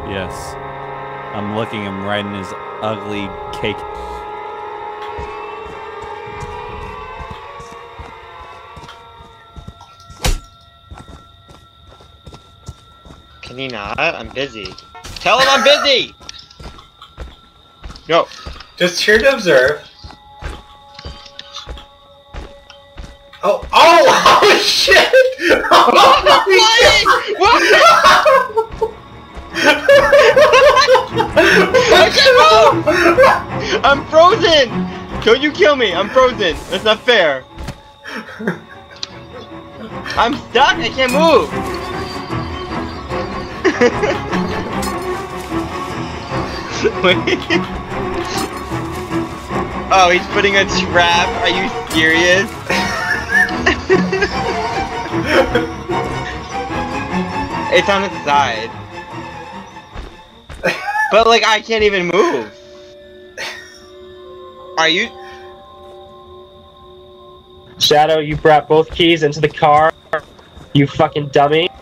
Yes. I'm looking him right in his ugly cake. Can you not? I'm busy. Tell him I'm busy! No. Just here to observe. Oh, oh, oh shit! I can't move! I'm frozen! Don't you kill me, I'm frozen. That's not fair. I'm stuck, I can't move! Wait. Oh, he's putting a trap? Are you serious? It's on its side. But like, I can't even move. Are you? Shadow, you brought both keys into the car. You fucking dummy.